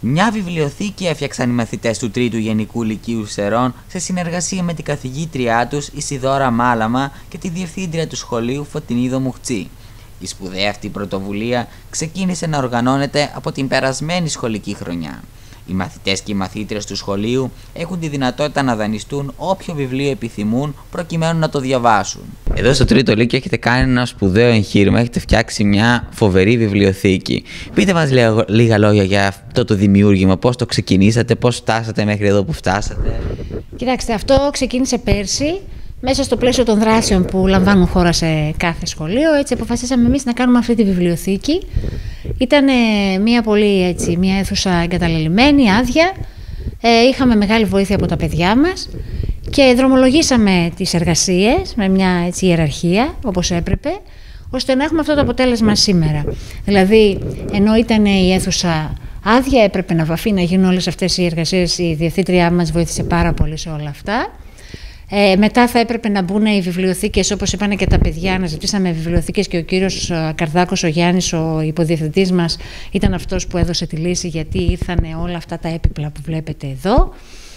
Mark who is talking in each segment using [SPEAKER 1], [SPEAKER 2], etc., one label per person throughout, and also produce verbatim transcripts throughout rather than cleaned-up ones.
[SPEAKER 1] Μια βιβλιοθήκη έφτιαξαν οι μαθητές του Τρίτου Γενικού Λυκείου Σερών σε συνεργασία με την καθηγήτριά τους Ισιδώρα Μάλαμα και τη διευθύντρια του σχολείου Φωτεινίδο Μουχτσή. Η σπουδαία αυτή πρωτοβουλία ξεκίνησε να οργανώνεται από την περασμένη σχολική χρονιά. Οι μαθητές και οι μαθήτρες του σχολείου έχουν τη δυνατότητα να δανειστούν όποιο βιβλίο επιθυμούν προκειμένου να το διαβάσουν. Εδώ στο Τρίτο Λύκειο έχετε κάνει ένα σπουδαίο εγχείρημα, έχετε φτιάξει μια φοβερή βιβλιοθήκη. Πείτε μας λίγα, λίγα λόγια για αυτό το δημιούργημα, πώς το ξεκινήσατε, πώς φτάσατε μέχρι εδώ που φτάσατε.
[SPEAKER 2] Κοιτάξτε, αυτό ξεκίνησε πέρσι. Μέσα στο πλαίσιο των δράσεων που λαμβάνουν χώρα σε κάθε σχολείο, έτσι αποφασίσαμε εμείς να κάνουμε αυτή τη βιβλιοθήκη. Ήταν μια πολύ έτσι, μια αίθουσα εγκαταλελειμμένη, άδεια. Ε, είχαμε μεγάλη βοήθεια από τα παιδιά μας και δρομολογήσαμε τις εργασίες με μια έτσι, ιεραρχία, όπως έπρεπε, ώστε να έχουμε αυτό το αποτέλεσμα σήμερα. Δηλαδή, ενώ ήταν η αίθουσα άδεια, έπρεπε να βαφεί, να γίνουν όλες αυτές οι εργασίες. Η διευθύντριά μας βοήθησε πάρα πολύ σε όλα αυτά. Ε, μετά θα έπρεπε να μπουν οι βιβλιοθήκες, όπως είπαν και τα παιδιά, να ζητήσαμε βιβλιοθήκες και ο κύριος Καρδάκος, ο Γιάννης, ο υποδιευθυντής μας, ήταν αυτός που έδωσε τη λύση, γιατί ήρθαν όλα αυτά τα έπιπλα που βλέπετε εδώ.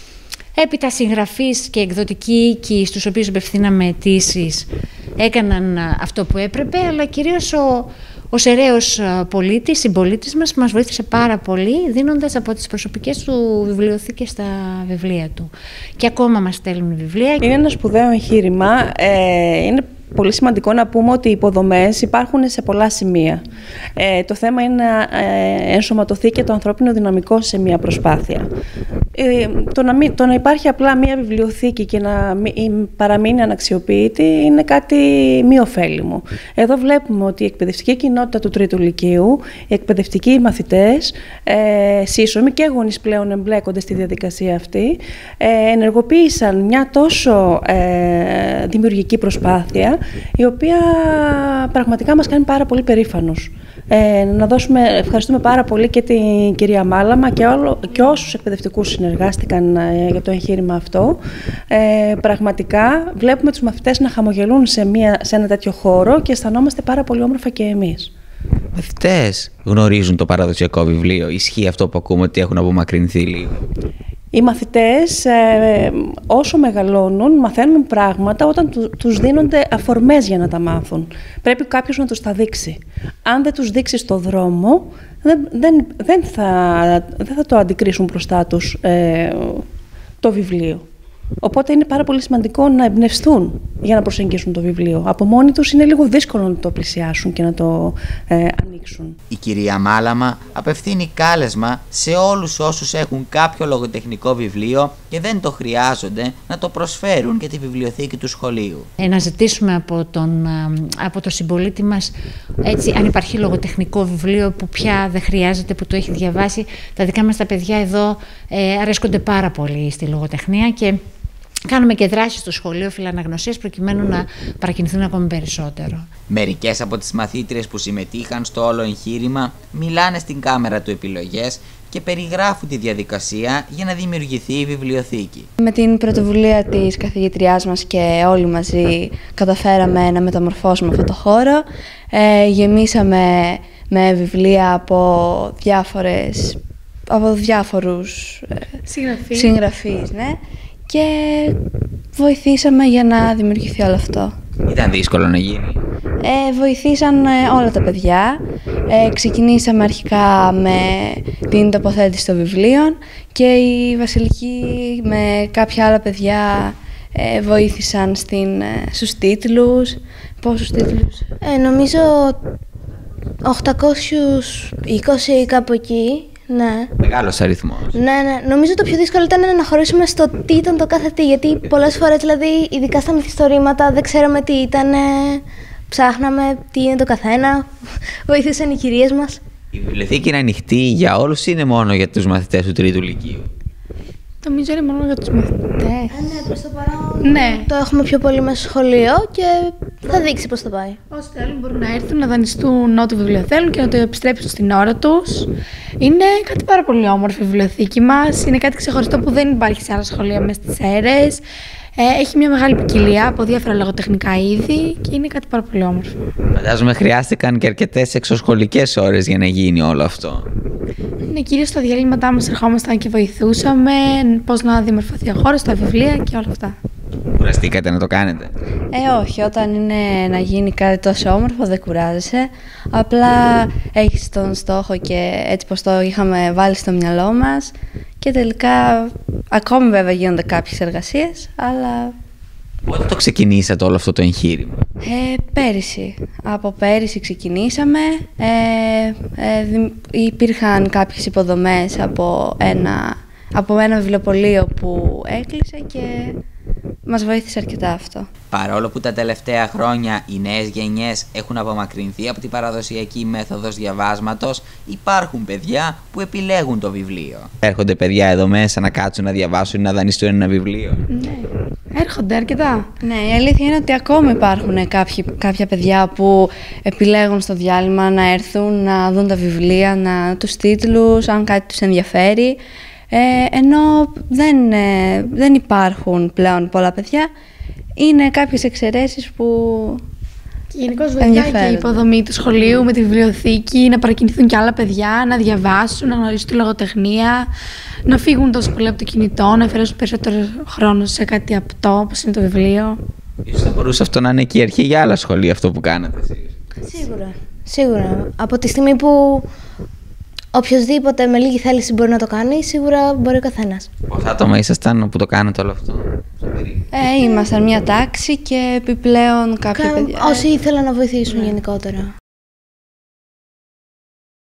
[SPEAKER 2] Έπειτα συγγραφείς και εκδοτικοί οίκοι, στους οποίους απευθύναμε αιτήσεις, έκαναν αυτό που έπρεπε, αλλά κυρίως ο, ο σεραίος πολίτης, συμπολίτης μας, μας βοήθησε πάρα πολύ, δίνοντας από τις προσωπικές του βιβλιοθήκες τα βιβλία του. Και ακόμα μας στέλνουν βιβλία.
[SPEAKER 3] Είναι ένα σπουδαίο εγχείρημα. Ε, είναι πολύ σημαντικό να πούμε ότι οι υποδομές υπάρχουν σε πολλά σημεία. Ε, το θέμα είναι να ε, ενσωματωθεί και το ανθρώπινο δυναμικό σε μια προσπάθεια. Ε, το, να μην, το να υπάρχει απλά μια βιβλιοθήκη και να μην, παραμείνει αναξιοποιητή είναι κάτι μη ωφέλιμο. Εδώ βλέπουμε ότι η εκπαιδευτική κοινότητα του Τρίτου Λυκείου, οι εκπαιδευτικοί μαθητές, ε, σύσσωμοι και γονείς πλέον εμπλέκονται στη διαδικασία αυτή, ε, ενεργοποίησαν μια τόσο ε, δημιουργική προσπάθεια, η οποία πραγματικά μας κάνει πάρα πολύ περήφανους. Ε, να δώσουμε, ευχαριστούμε πάρα πολύ και την κυρία Μάλαμα και, όλο, και όσους εκπαιδευτικούς συνεργάστηκαν ε, για το εγχείρημα αυτό. Ε, πραγματικά βλέπουμε τους μαθητές να χαμογελούν σε, μια, σε ένα τέτοιο χώρο και αισθανόμαστε πάρα πολύ όμορφα και εμείς.
[SPEAKER 1] Οι μαθητές γνωρίζουν το παραδοσιακό βιβλίο, ισχύει αυτό που ακούμε ότι έχουν απομακρυνθεί λίγο?
[SPEAKER 3] Οι μαθητές ε, όσο μεγαλώνουν μαθαίνουν πράγματα όταν του, τους δίνονται αφορμές για να τα μάθουν. Πρέπει κάποιος να τους τα δείξει. Αν δεν τους δείξει στο δρόμο, δεν, δεν, δεν, θα, δεν θα το αντικρίσουν μπροστά τους ε, το βιβλίο. Οπότε είναι πάρα πολύ σημαντικό να εμπνευστούν για να προσεγγίσουν το βιβλίο. Από μόνοι τους είναι λίγο δύσκολο να το πλησιάσουν και να το ε, ανοίξουν.
[SPEAKER 1] Η κυρία Μάλαμα απευθύνει κάλεσμα σε όλους όσους έχουν κάποιο λογοτεχνικό βιβλίο και δεν το χρειάζονται να το προσφέρουν για τη βιβλιοθήκη του σχολείου.
[SPEAKER 2] Ε, να ζητήσουμε από τον, από τον συμπολίτη μας, έτσι, αν υπάρχει λογοτεχνικό βιβλίο που πια δεν χρειάζεται, που το έχει διαβάσει. Τα δικά μας τα παιδιά εδώ ε, αρέσκονται πάρα πολύ στη λογοτεχνία και κάνουμε και δράσεις στο σχολείο φιλαναγνωσίας προκειμένου να παρακινηθούν ακόμη περισσότερο.
[SPEAKER 1] Μερικές από τις μαθήτριες που συμμετείχαν στο όλο εγχείρημα μιλάνε στην κάμερα του Επιλογές και περιγράφουν τη διαδικασία για να δημιουργηθεί η βιβλιοθήκη.
[SPEAKER 4] Με την πρωτοβουλία της καθηγητριάς μας και όλοι μαζί καταφέραμε να μεταμορφώσουμε αυτό το χώρο. Ε, γεμίσαμε με βιβλία από, διάφορες, από διάφορους ε,
[SPEAKER 5] συγγραφείς.
[SPEAKER 4] συγγραφείς, ναι. Και βοηθήσαμε για να δημιουργηθεί όλο αυτό.
[SPEAKER 1] Ήταν δύσκολο να γίνει?
[SPEAKER 4] Ε, βοηθήσαν όλα τα παιδιά. Ε, ξεκινήσαμε αρχικά με την τοποθέτηση των βιβλίων και η Βασιλική με κάποια άλλα παιδιά ε, βοήθησαν στην, ε, στους τίτλους. Πόσους τίτλους?
[SPEAKER 5] Ε, νομίζω οκτακόσιους είκοσι κάπου εκεί. Ναι.
[SPEAKER 1] Μεγάλος αριθμός.
[SPEAKER 5] Ναι, ναι. Νομίζω το πιο δύσκολο ήταν να χωρίσουμε στο τι ήταν το κάθε τι. Γιατί πολλές φορές, δηλαδή, ειδικά στα μυθιστορήματα, δεν ξέραμε τι ήταν. Ψάχναμε τι είναι το καθένα. Βοήθησαν οι κυρίες μας.
[SPEAKER 1] Η βιβλιοθήκη είναι ανοιχτή για όλους ή είναι μόνο για τους μαθητές του Τρίτου Λυκείου?
[SPEAKER 5] Νομίζω είναι μόνο για τους μαθητές.
[SPEAKER 4] Ε, ναι, προς το παρόν
[SPEAKER 5] ναι.
[SPEAKER 4] το έχουμε πιο πολύ μέσα στο σχολείο και
[SPEAKER 5] Θα δείξει πώς θα πάει.
[SPEAKER 6] Όσοι θέλουν μπορούν να έρθουν να δανειστούν ό,τι βιβλίο θέλουν και να το επιστρέψουν στην ώρα τους. Είναι κάτι πάρα πολύ όμορφο η βιβλιοθήκη μας. Είναι κάτι ξεχωριστό που δεν υπάρχει σε άλλα σχολεία μέσα στις αίρες. Ε, έχει μια μεγάλη ποικιλία από διάφορα λογοτεχνικά είδη και είναι κάτι πάρα πολύ όμορφο.
[SPEAKER 1] Φαντάζομαι χρειάστηκαν και αρκετές εξωσχολικές ώρες για να γίνει όλο αυτό.
[SPEAKER 6] Ναι, κυρίως στα διαλύματά μας ερχόμασταν και βοηθούσαμε πώς να δημορφωθεί ο χώρος, τα βιβλία και όλα αυτά.
[SPEAKER 1] Κουραστήκατε να το κάνετε?
[SPEAKER 4] Ε, όχι, όταν είναι να γίνει κάτι τόσο όμορφο δεν κουράζεσαι. Απλά έχεις τον στόχο και έτσι πως το είχαμε βάλει στο μυαλό μας και τελικά ακόμη βέβαια γίνονται κάποιες εργασίες, αλλά...
[SPEAKER 1] Πότε το ξεκινήσατε όλο αυτό το εγχείρημα?
[SPEAKER 4] Ε, πέρυσι. Από πέρυσι ξεκινήσαμε. Ε, ε, δη, υπήρχαν κάποιες υποδομές από ένα, από ένα βιβλιοπωλείο που έκλεισε και μας βοήθησε αρκετά αυτό.
[SPEAKER 1] Παρόλο που τα τελευταία χρόνια οι νέες γενιές έχουν απομακρυνθεί από την παραδοσιακή μέθοδος διαβάσματος, υπάρχουν παιδιά που επιλέγουν το βιβλίο. Έρχονται παιδιά εδώ μέσα να κάτσουν να διαβάσουν ή να δανειστούν ένα βιβλίο?
[SPEAKER 6] Ναι, έρχονται αρκετά.
[SPEAKER 4] Ναι, η αλήθεια είναι ότι ακόμη υπάρχουν κάποιοι, κάποια παιδιά που επιλέγουν στο διάλειμμα να έρθουν, να δουν τα βιβλία, να, τους τίτλους, αν κάτι τους ενδιαφέρει. Ε, ενώ δεν, ε, δεν υπάρχουν πλέον πολλά παιδιά, είναι κάποιες εξαιρέσεις που
[SPEAKER 6] γενικώς βοηθάει και η υποδομή του σχολείου με τη βιβλιοθήκη, να παρακινηθούν και άλλα παιδιά, να διαβάσουν, να γνωρίσουν τη λογοτεχνία, να φύγουν τόσο πολύ από το κινητό, να αφιερώσουν περισσότερο χρόνο σε κάτι απτό, όπως είναι το βιβλίο.
[SPEAKER 1] Ίσως θα μπορούσε αυτό να είναι και η αρχή για άλλα σχολεία, αυτό που κάνετε εσείς.
[SPEAKER 5] Σίγουρα. Σίγουρα. Από τη στιγμή που οποιοδήποτε με λίγη θέληση μπορεί να το κάνει, σίγουρα μπορεί ο καθένας.
[SPEAKER 1] Πόσα άτομα ήσασταν που το κάνετε όλο αυτό?
[SPEAKER 4] ε, ήμασταν μια τάξη και επιπλέον κάποια
[SPEAKER 5] Κα...
[SPEAKER 4] παιδιά.
[SPEAKER 5] Όσοι ήθελαν να βοηθήσουν γενικότερα.